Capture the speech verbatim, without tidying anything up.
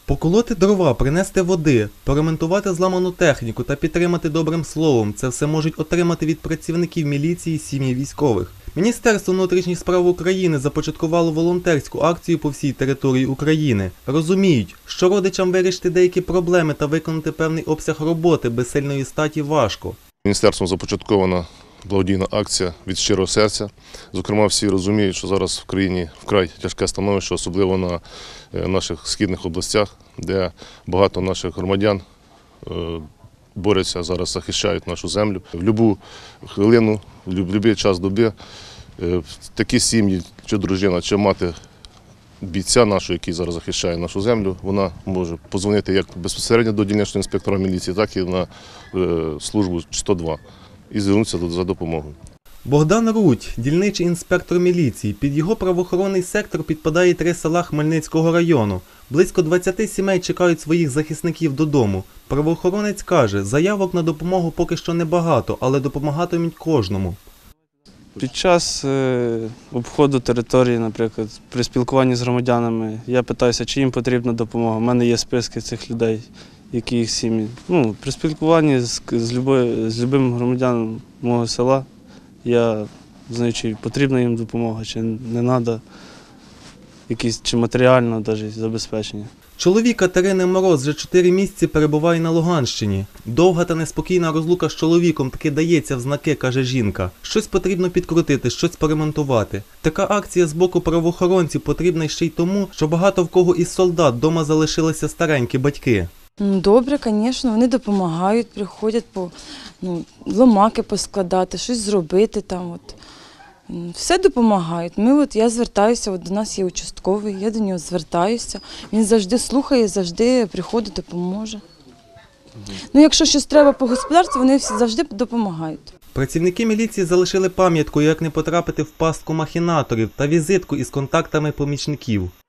Поколоти дрова, принести води, поремонтувати зламану техніку та підтримати добрим словом – це все можуть отримати від працівників міліції сім'ї військових. Міністерство внутрішніх справ України започаткувало волонтерську акцію по всій території України. Розуміють, що родичам вирішити деякі проблеми та виконати певний обсяг роботи без сильної статі важко. Міністерством започаткована благодійна акція від щирого серця. Зокрема, всі розуміють, що зараз в країні вкрай тяжке становище, особливо на наших східних областях, де багато наших громадян борються зараз, захищають нашу землю. В будь-яку хвилину, в будь-який час доби такі сім'ї, чи дружина, чи мати бійця нашого, який зараз захищає нашу землю, вона може подзвонити як безпосередньо до дільничного інспектора міліції, так і на службу сто два і звернутися за допомогою. Богдан Рудь – дільничий інспектор міліції. Під його правоохоронний сектор підпадає три села Хмельницького району. Близько двадцяти сімей чекають своїх захисників додому. Правоохоронець каже, заявок на допомогу поки що небагато, але допомагатимуть кожному. Під час е, обходу території, наприклад, при спілкуванні з громадянами, я питаюся, чи їм потрібна допомога. У мене є списки цих людей, які їх сім'ї. Ну, при спілкуванні з, з, любою, з любим громадянином мого села я знаю, чи потрібна їм допомога, чи не треба, якісь, чи матеріального навіть забезпечення. Чоловік Катерини Мороз вже чотири місяці перебуває на Луганщині. Довга та неспокійна розлука з чоловіком таки дається в знаки, каже жінка. Щось потрібно підкрутити, щось поремонтувати. Така акція з боку правоохоронців потрібна ще й тому, що багато в кого із солдат вдома залишилися старенькі батьки. Добре, звісно, вони допомагають, приходять по ну, ломаки поскладати, щось зробити там. От. Все допомагають. Ми, от, я звертаюся, от, до нас є участковий, я до нього звертаюся. Він завжди слухає, завжди приходить, допоможе. Ну, якщо щось треба по господарству, вони всі завжди допомагають. Працівники міліції залишили пам'ятку, як не потрапити в пастку махінаторів та візитку із контактами помічників.